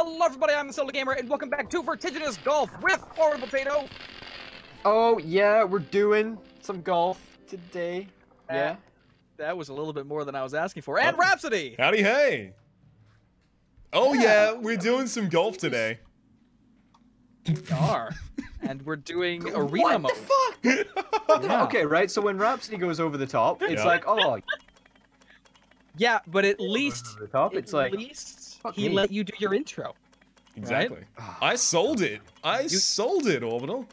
Hello everybody, I'm the Solar Gamer, and welcome back to Vertiginous Golf with Horrible Potato. Oh yeah, we're doing some golf today. Yeah. That was a little bit more than I was asking for. And Rhapsody! Howdy, hey! Oh yeah, we're doing some golf today. We are. And we're doing arena mode. What the fuck? Yeah. Okay, right, so when Rhapsody goes over the top, it's Yeah. like, oh, Yeah, but at least, over the top, it's like, fuck he me. let you do your intro. Exactly. I sold it. I sold it, Orbital.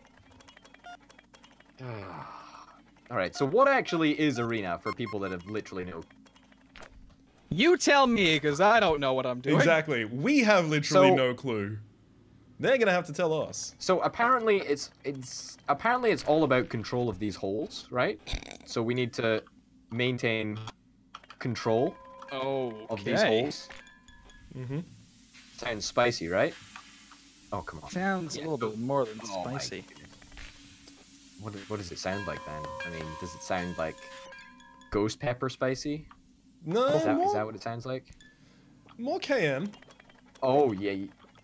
Alright, so what actually is arena for people that have literally no... You tell me, because I don't know what I'm doing. Exactly. We have literally So- no clue. They're gonna have to tell us. So apparently it's all about control of these holes, right? So we need to maintain control of these holes. Mm-hmm. Sounds spicy, right? Oh, come on. Sounds a little bit more than Oh my spicy. goodness. What does it sound like then? I mean, does it sound like ghost pepper spicy? No, Is that more, what it sounds like? more KM. Oh yeah.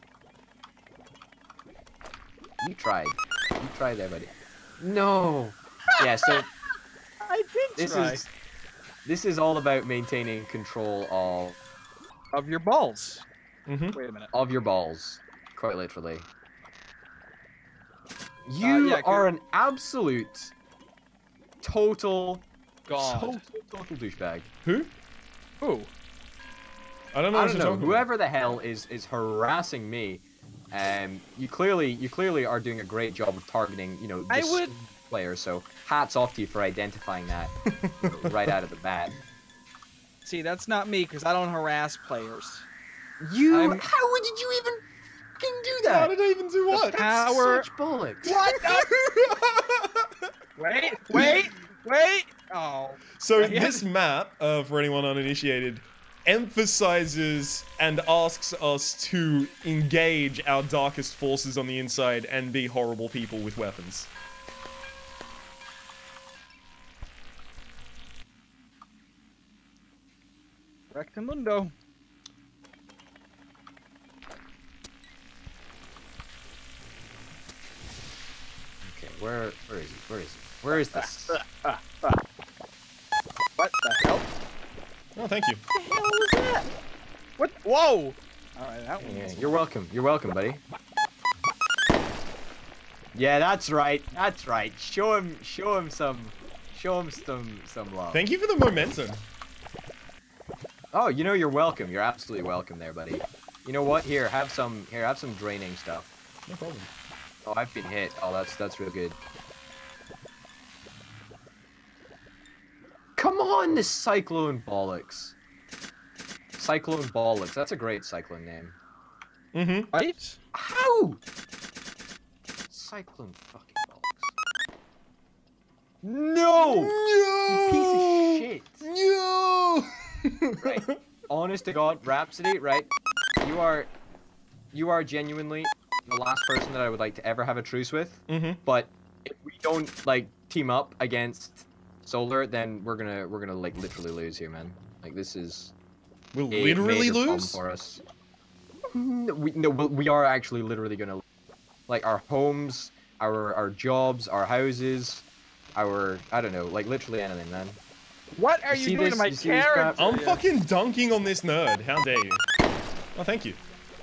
You tried. You tried there, buddy. No. Yeah. So I did try. this is all about maintaining control Of your balls. Mm-hmm. Wait a minute. of your balls, quite literally. You yeah, are an absolute, total God. total douchebag. Who? Ooh. I don't know I what don't you're know. talking Whoever the hell is harassing me, you clearly are doing a great job of targeting, you know, I this would- player. So hats off to you for identifying that right out of the bat. See, that's not me, because I don't harass players. How did you even fucking do about. How that? did I even do what? That's Power- such bollocks. Wait! Oh. So Yeah. this map, for anyone uninitiated, emphasizes and asks us to engage our darkest forces on the inside and be horrible people with weapons. Rectamundo. Okay, where is he? Where is this? What the hell? Oh, thank you. What the hell was that? What? Whoa! Alright, that one Yeah, was... you're welcome. You're welcome, buddy. Yeah, that's right. That's right. Show him some love. Thank you for the momentum. Oh, you know you're welcome. You're absolutely welcome there, buddy. You know what? Here, have some draining stuff. No problem. Oh, I've been hit. Oh, that's real good. Come on, this Cyclone Bollocks. Cyclone Bollocks. That's a great cyclone name. Mm-hmm. Right? How? Cyclone fucking Bollocks. No! You piece of shit. No! Right. Honest to God, Rhapsody, right? You are genuinely the last person that I would like to ever have a truce with. Mm-hmm. But if we don't like team up against Solar, then we're gonna like literally lose here, man. Like this is We'll a literally major problem lose? for us. No, we are actually literally gonna, like, our homes, our jobs, our houses, I don't know, like literally anything, man. What are You you see doing this- to my you see this character? crap? I'm fucking dunking on this nerd. How dare you? Oh, thank you.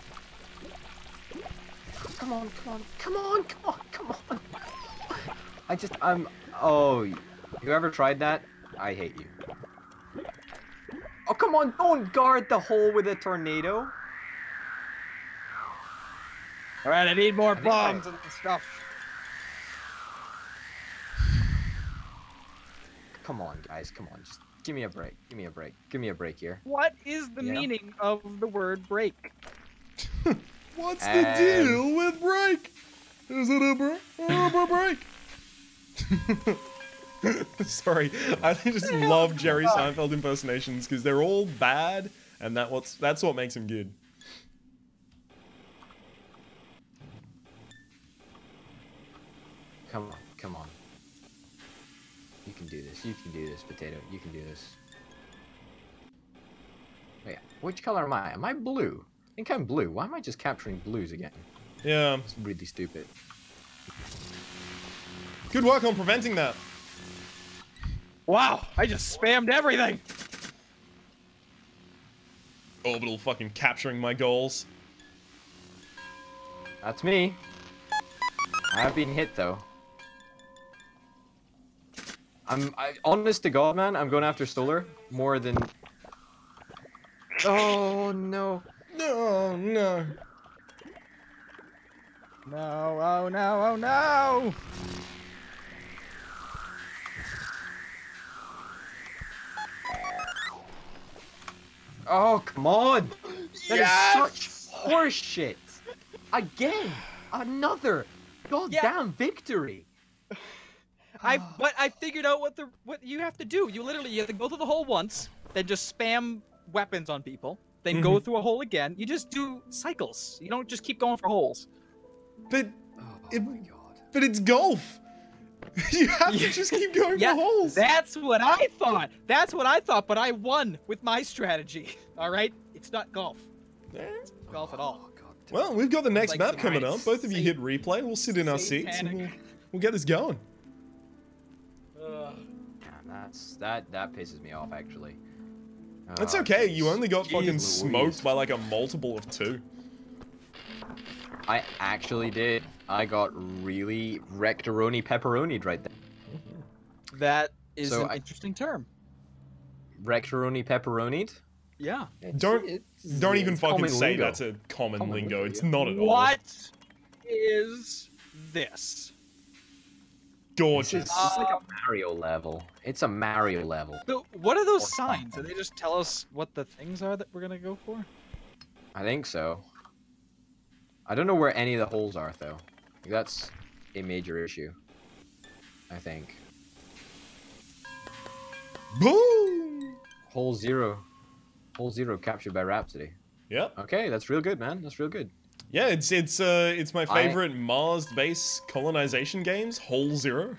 Come on. Oh, you ever tried that? I hate you. Oh, come on, don't guard the hole with a tornado. Alright, I need more think I- bombs and stuff. Come on, guys, come on, just give me a break, give me a break here. What is the Yeah. meaning of the word break? What's the deal with break? Is it a break? Sorry, I just love Jerry Seinfeld impersonations because they're all bad, and that's what makes him good. Come on. You can do this, Potato, you can do this. Oh, yeah. Which color am I? Am I blue? think I'm blue. Why am I just capturing blues again? Yeah. It's really stupid. Good work on preventing that. Wow, I just spammed everything. Orbital fucking capturing my goals. That's me. I have been hit though. Honest to God, man, I'm going after solar more than. Oh no! No, no. No, oh no, oh no! Oh come on! That Yes! is such horseshit. Again, another goddamn victory. But I figured out what you have to do. You have to go through the hole once, then just spam weapons on people, then go through a hole again. You just do cycles. You don't just keep going for holes. But Oh my god. but it's golf. You have to just keep going for holes. That's what I thought. That's what I thought, but I won with my strategy. All right? It's not golf. It's not golf at all. Oh god. Well, we've got the next Like map some coming nice up. Both of you hit replay. We'll sit in our seats and satanic. we'll get this going. Man, that pisses me off actually. That's Oh, okay. jeez. You only got Jeez fucking Louise. smoked by like a multiple of 2. I actually did. I got really rectoroni pepperonied right there. That is So an interesting term. Rectoroni pepperonied? Yeah. Don't even it's fucking common say lingo. that's a common Common lingo. lingo, It's yeah. not at all. What is this? Gorgeous. It's like a Mario level. It's a Mario level. So, what are those Or signs? Do something. they just tell us what the things are that we're gonna go for? I think so. I don't know where any of the holes are though. Like, that's a major issue. I think. Boom. Hole 0. Hole 0 captured by Rhapsody. Yep. Okay, that's real good, man. That's real good. Yeah, it's my favorite Mars-based colonization games. Hole 0.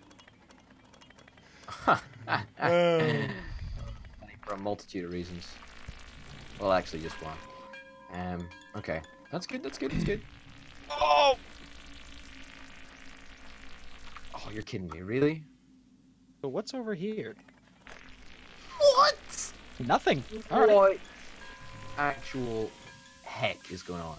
For a multitude of reasons. Well, actually, just one. Okay. That's good, that's good, that's good. Oh! Oh, you're kidding me, really? So what's over here? What? Nothing. All right. What actual heck is going on?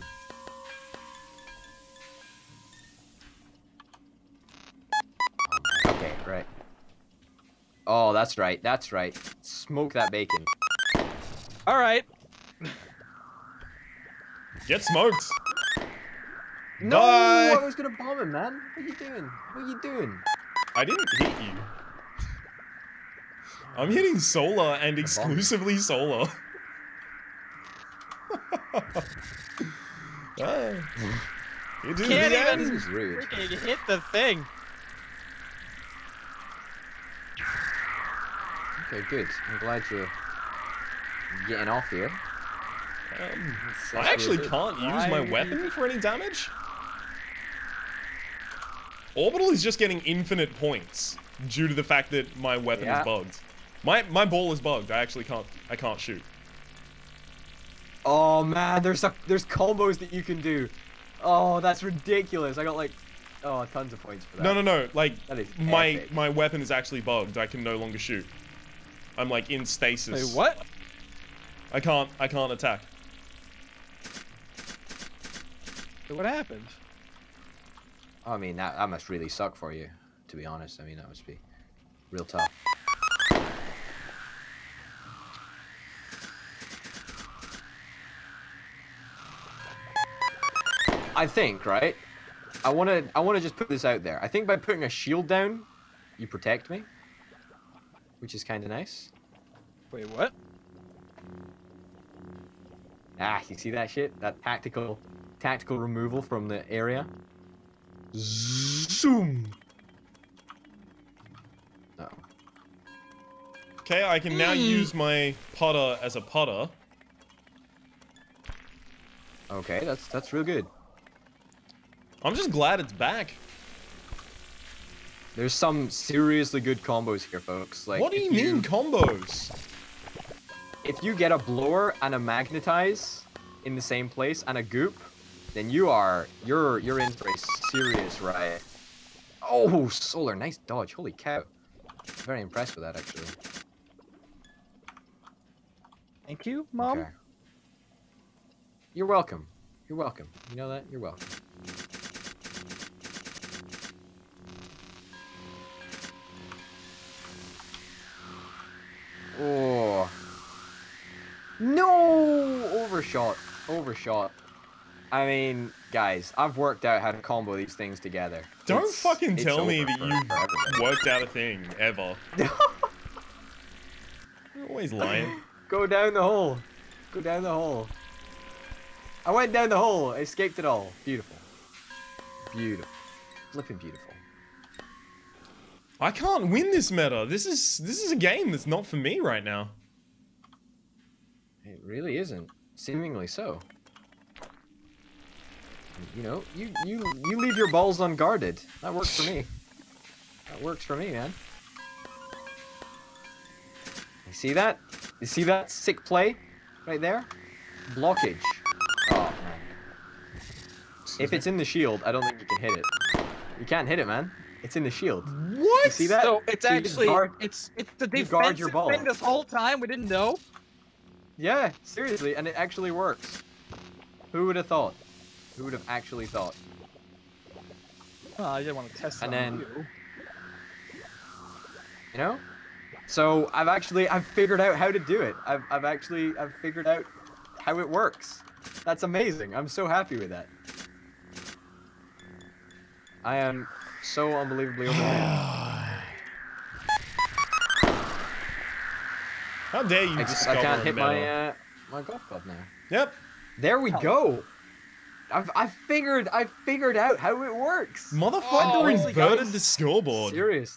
Okay, right. Oh, that's right, that's right. Smoke that bacon. All right. Get smoked. No, Bye. I was gonna bomb him, man. What are you doing? What are you doing? I didn't hit you. I'm hitting solar and exclusively solar. Ah, it is Can't the even- This end. is rude. Freaking hit the thing. Okay, good. I'm glad you're getting off here. I actually can't use my Why- weapon for any damage. Orbital is just getting infinite points due to the fact that my weapon Yeah. is bugged. My ball is bugged. I can't shoot. Oh man, there's combos that you can do. Oh, that's ridiculous. I got like, tons of points for that. No. Like That is my epic. my weapon is actually bugged. I can no longer shoot. I'm like in stasis. Wait, what? I can't attack. What happened? I mean, that must really suck for you, to be honest. I mean, that must be real tough. I think, right? I wanna just put this out there. I think by putting a shield down, you protect me, which is kind of nice. Wait, what? Ah, you see that shit? That tactical removal from the area. Zoom. No. Okay, I can now use my putter as a putter. Okay, that's real good. I'm just glad it's back. There's some seriously good combos here, folks. Like, What do you mean combos? If you get a blower and a magnetize, in the same place and a goop, then you're in for a serious riot. Oh, Solar, nice dodge. Holy cow. Very impressed with that, actually. Thank you, Mom. Okay. You're welcome. You're welcome. You know that? You're welcome. Oh. No! Overshot. Overshot. I mean, guys, I've worked out how to combo these things together. Don't fucking tell me that for you've everybody. worked out a thing, ever. You're always lying. Go down the hole. Go down the hole. I went down the hole. I escaped it all. Beautiful. Beautiful. Flipping beautiful. I can't win this meta. This is a game that's not for me right now. It really isn't. Seemingly so. You know, you leave your balls unguarded. That works for me. That works for me, man. You see that? You see that sick play right there? Blockage. Oh man. If it's in the shield, I don't think you can hit it. You can't hit it, man. It's in the shield. What? You see that? So it's So you just actually guard- it's the you guard your defensive ball. thing this whole time. We didn't know. Yeah, seriously, and it actually works. Who would have thought? Who would have actually thought? Oh, I didn't want to test And on then- you. You know? So I've figured out how to do it. I've figured out how it works. That's amazing. I'm so happy with that. I am so unbelievably overwhelmed. How dare you I discover can't a hit meta. my golf club now. Yep. There we go. I've figured out how it works. Motherfucker honestly, inverted guys. the scoreboard.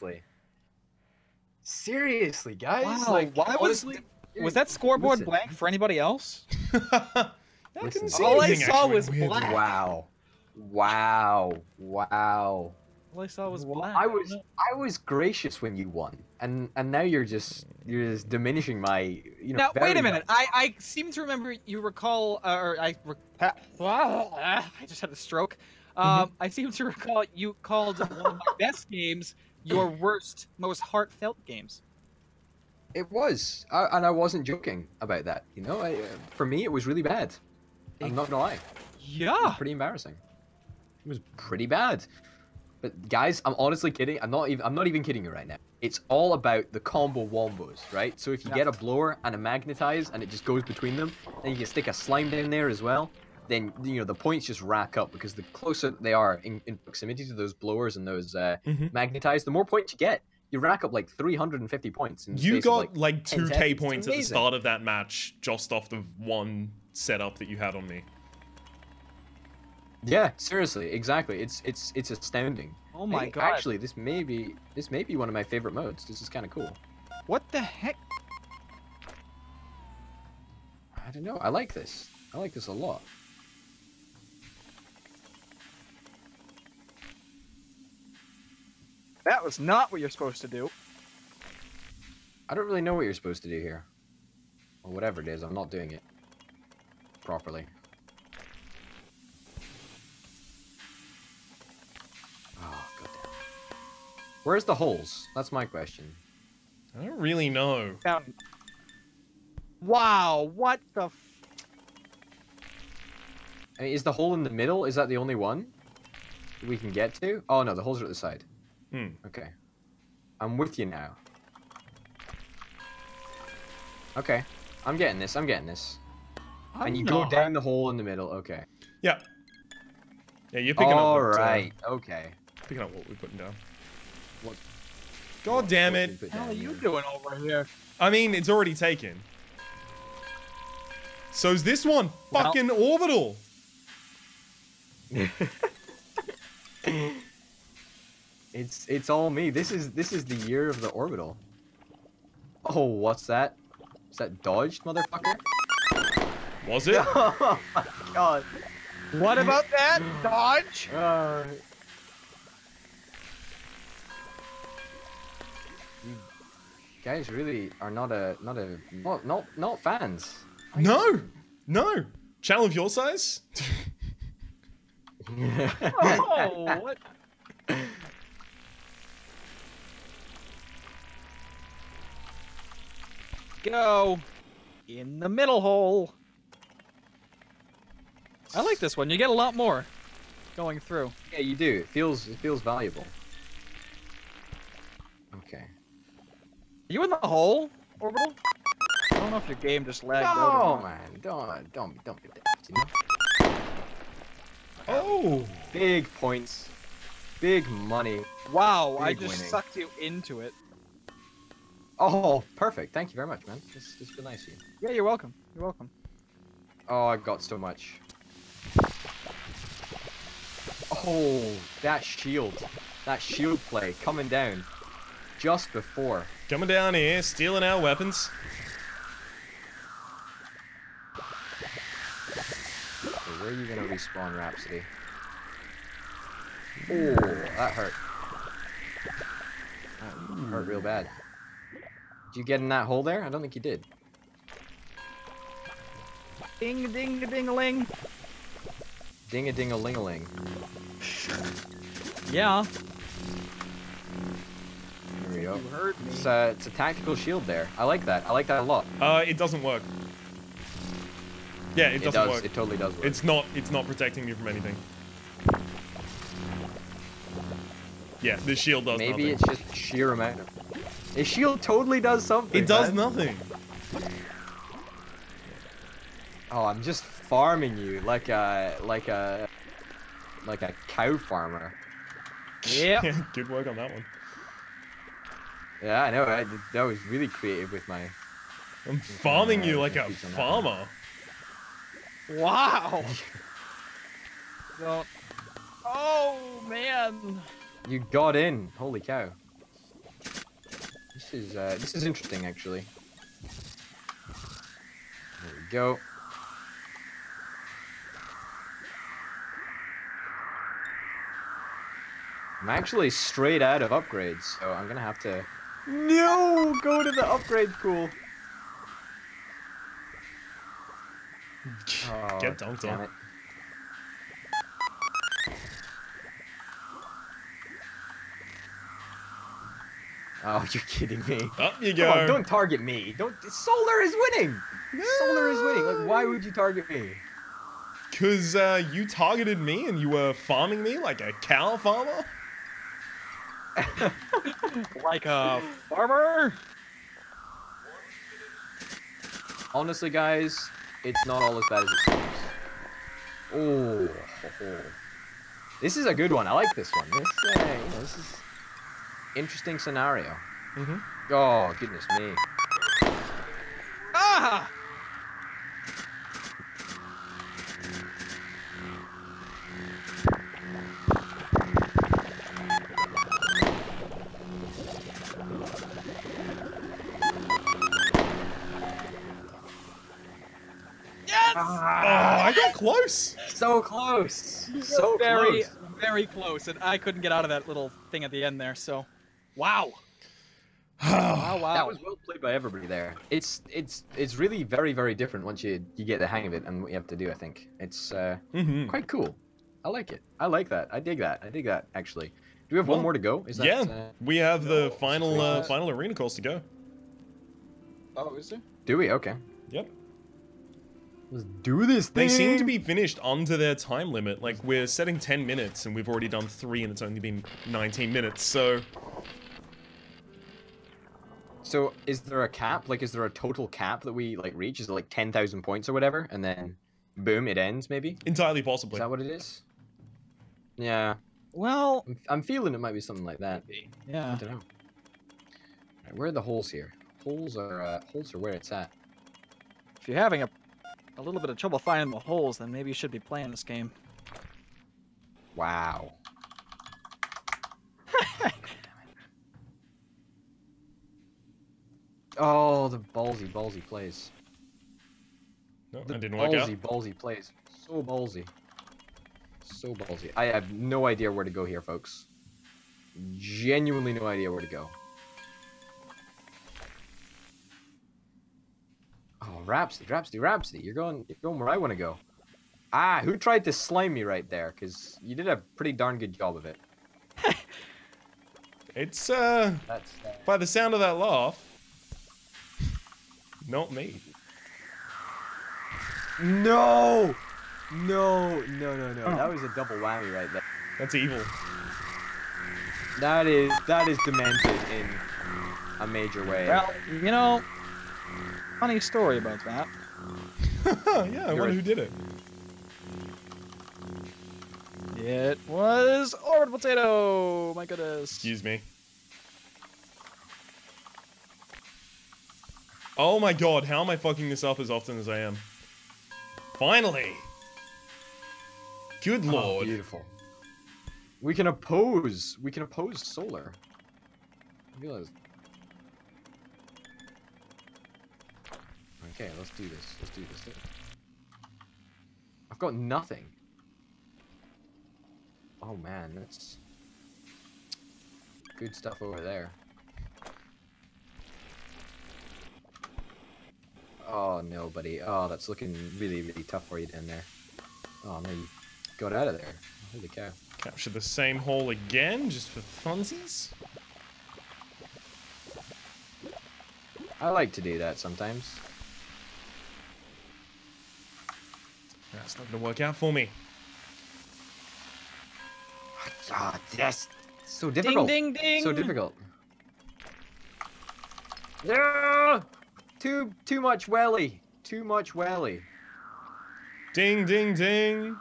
Seriously, guys. Wow, Like, why honestly, was that scoreboard listen. blank for anybody else? I Listen, couldn't see all I anything, saw actually, was weirdly. black. Wow. All I saw was black. I was gracious when you won, and now you're just diminishing my Now wait very a minute. I seem to remember you recall, I just had a stroke. I seem to recall you called one of my best games your worst, most heartfelt games. It was, and I wasn't joking about that. You know, for me it was really bad. I'm not gonna lie. It Yeah. was pretty embarrassing. It was pretty bad. But guys, I'm honestly kidding. I'm not even kidding you right now. It's all about the combo wombos, right? So if you get a blower and a magnetize and it just goes between them, then you can stick a slime down there as well. Then the points just rack up because the closer they are in proximity to those blowers and those magnetize, the more points you get. You rack up like 350 points. In the You space of, got like 10 2k seconds. points at the Amazing. start of that match just off the one setup that you had on me. Yeah, seriously, exactly. It's astounding. Oh my Hey, god. Actually, this may be one of my favorite modes. This is kind of cool. What the heck? I don't know. I like this. I like this a lot. That was not what you're supposed to do. I don't really know what you're supposed to do here. Or whatever it is, I'm not doing it properly. Oh, goddamn. Where's the holes? That's my question. I don't really know. Found. Wow. What the? I mean, is the hole in the middle? Is that the only one we can get to? Oh no, the holes are at the side. Okay. I'm with you now. Okay. I'm getting this. I'm getting this. And you go down the hole in the middle. Okay. Yeah. Yeah, you're picking up. All what, right. Okay. picking up what we're putting down. What- God damn it! What we put What the hell down are you here. doing over here? I mean, it's already taken. So's this one. Well- Fucking orbital. It's all me. This is the year of the orbital. Oh, what's that? Is that dodged, motherfucker? Was it? Oh my god. What about that? Dodge? You guys really are not fans. No, no. Channel of your size? Oh, what? Go in the middle hole. I like this one. You get a lot more going through. Yeah, you do. It feels valuable. Okay. Are you in the hole, Orbital? I don't know if your game just lagged out No, or not. man, don't be that. You know? Oh! Big points, big money. Wow, I Big just winning. sucked you into it. Oh, perfect. Thank you very much, man. This has been nice of you. Yeah, you're welcome. You're welcome. Oh, I got so much. Oh, that shield play coming down just before. Coming down here, stealing our weapons. Okay, where are you gonna respawn, Rhapsody? Oh, that hurt. That hurt real bad. Did you get in that hole there? I don't think you did. Ding, ding, ding, a ling. Ding a ding a ling a ling. Yeah, There we go. you heard me. It's a tactical shield there. I like that. I like that a lot. It doesn't work. Yeah, it doesn't does. work. It totally does work. It's not protecting me from anything. Yeah, the shield does Maybe nothing. it's just sheer amount of. The shield totally does something. It does man. nothing. Oh, I'm just farming you like a cow farmer. Yep. Yeah, good work on that one. Yeah, I know. That was really creative with my. I'm farming you like a Confused on that farmer. Wow. Don't. Oh man. You got in. Holy cow. This is interesting actually. There we go. I'm actually straight out of upgrades, so I'm gonna have to. No, go to the upgrade pool. Oh, Get dunked damn on. it. Oh, you're kidding me. Up you Come on, go. don't target me. Don't. Solar is winning. Solar is winning. Like, why would you target me? Cause you targeted me and you were farming me like a cow farmer. Like a farmer. Honestly, guys, it's not all as bad as it seems. Oh, this is a good one. I like this one. This is interesting scenario. Mm-hmm. Oh, goodness me. Ah. Yes. Oh, I got close. So close. So very, close. very close, and I couldn't get out of that little thing at the end there. So, wow. Oh, Wow, wow. That was well played by everybody there. It's really very, very different once you get the hang of it and what you have to do. I think it's mm-hmm. quite cool. I like it. I like that. I dig that. I dig that actually. Do we have Well, one more to go? Is that, Yeah, we have the final Uh, final arena course to go. Oh, is there? Do we? Okay. Yep. Let's do this They thing. seem to be finished under their time limit. Like, we're setting 10 minutes and we've already done 3 and it's only been 19 minutes, so... So, is there a cap? Like, is there a total cap that we, like, reach? Is it, like, 10,000 points or whatever? And then, boom, it ends, maybe? Entirely Is possibly. that what it is? Yeah. Well, I'm feeling it might be something like that. I yeah. don't know. Right, where are the holes here? Holes are where it's at. If you're having a little bit of trouble finding the holes, then maybe you should be playing this game. Wow. Oh, the ballsy plays. No, The that didn't work out. ballsy plays. So ballsy. So ballsy. I have no idea where to go here, folks. Genuinely no idea where to go. Oh, Rhapsody. You're going where I want to go. Ah, who tried to slime me right there? Because you did a pretty darn good job of it. It's, That's by the sound of that laugh, not me. No! No. That was a double whammy right there. That's evil. That is demented in a major way. Well, you know, funny story about that. Yeah, I wonder who did it. It was Orbital Potato. My goodness. Excuse me. Oh my god, how am I fucking this up as often as I am? Finally! Good lord. Oh, beautiful. We can oppose solar. I realize. Okay, let's do this. I've got nothing. Oh man, that's good stuff over there. Oh no, buddy. Oh, that's looking really, really tough for you down there. Oh no, you got out of there. Holy cow. Capture the same hole again, just for funsies? I like to do that sometimes. That's not gonna work out for me. Ah, that's so difficult. Ding, ding, ding. So difficult. Yeah! Too much welly. Too much welly. Ding, ding, ding.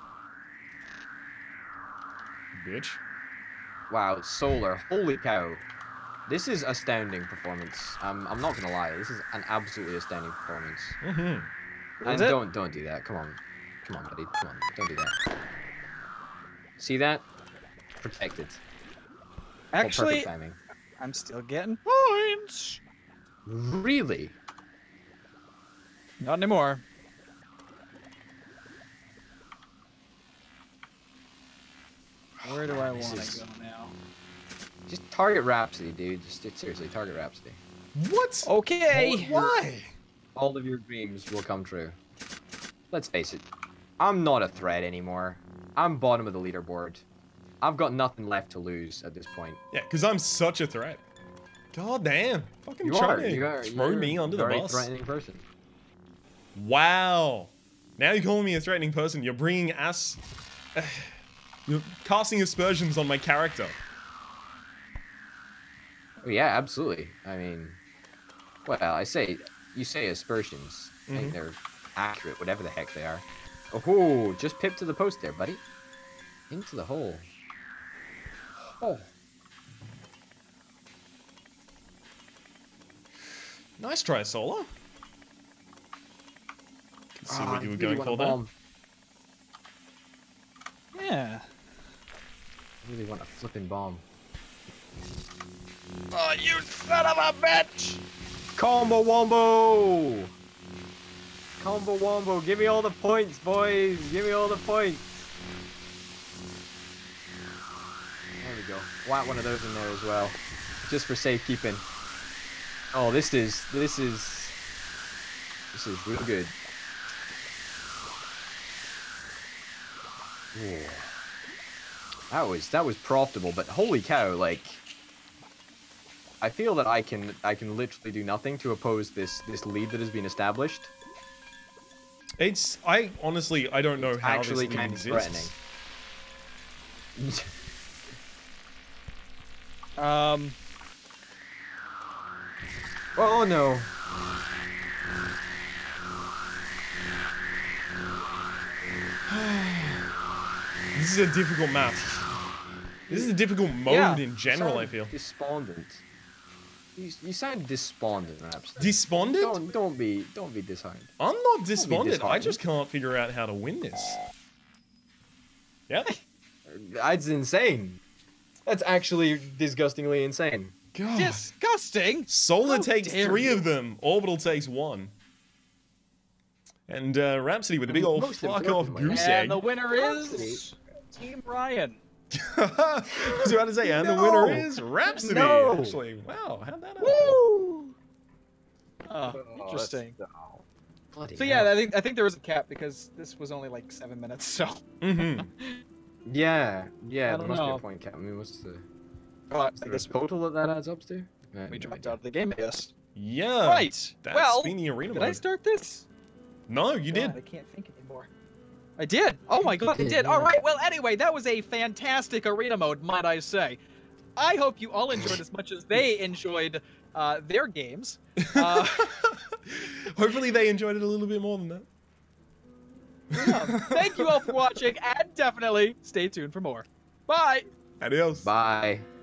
Bitch. Wow, solar. Holy cow. This is astounding performance. I'm not gonna lie. This is an absolutely astounding performance. Mm-hmm. And it? don't do that. Come on, buddy. Come on, don't do that. See that? Protected. Actually, Perfect timing. I'm still getting points. Really? Not anymore. Where do I want to go now? Just target Rhapsody, dude. Just seriously, target Rhapsody. What? Okay. Why? All of your dreams will come true. Let's face it. I'm not a threat anymore. I'm bottom of the leaderboard. I've got nothing left to lose at this point. Yeah, because I'm such a threat. God damn. Fucking You trying are. to You're throw me under the very bus. threatening person. Wow. Now you're calling me a threatening person. You're bringing us... you're casting aspersions on my character. Oh, yeah, absolutely. I mean, well, you say aspersions. I think they're accurate, whatever the heck they are. Oh, just pip to the post there, buddy. Into the hole. Oh. Nice try, Solar. Can see what you were really going want for a there. bomb. Yeah. I really want a flipping bomb. Oh, you son of a bitch! Combo Wombo! Combo Wombo, give me all the points, boys! Give me all the points! There we go. Whack one of those in there as well. Just for safekeeping. Oh, this is real good. Yeah. That was profitable, but holy cow, like I feel that I can literally do nothing to oppose this lead that has been established. I honestly don't know how Actually this kind league of exists. threatening. Oh no. This is a difficult map. This is a difficult mode in general, I feel. Despondent. You sound despondent, perhaps. Despondent? Don't be disheartened. I'm not despondent. I disheartened. just can't figure out how to win this. Yep. That's insane. That's actually disgustingly insane. God. Disgusting. Solar How takes dare 3 you. of them. Orbital takes 1. And Rhapsody with a big old Most fuck off importantly- goose egg. And the winner is Team Ryan. I was about to say, and the No. winner is Rhapsody. No. Actually, wow, how'd that happen? Woo! Oh, Oh, interesting. Bloody So hell. yeah, I think there was a cap because this was only like 7 minutes. So Mm-hmm. Yeah, I there don't must be know. a point cap. I mean, what's the I is there a guess total that adds up to? we dropped out of the game. I guess. Yeah. Right. That's Well, been the arena did I mode. start this? No, you God, did. I can't think anymore. I did. Oh my god, I did, did. yeah. All right. Well, anyway, that was a fantastic arena mode, might I say. I hope you all enjoyed as much as they enjoyed their games. Hopefully they enjoyed it a little bit more than that. Thank you all for watching, and definitely stay tuned for more. Bye. Adios. Bye.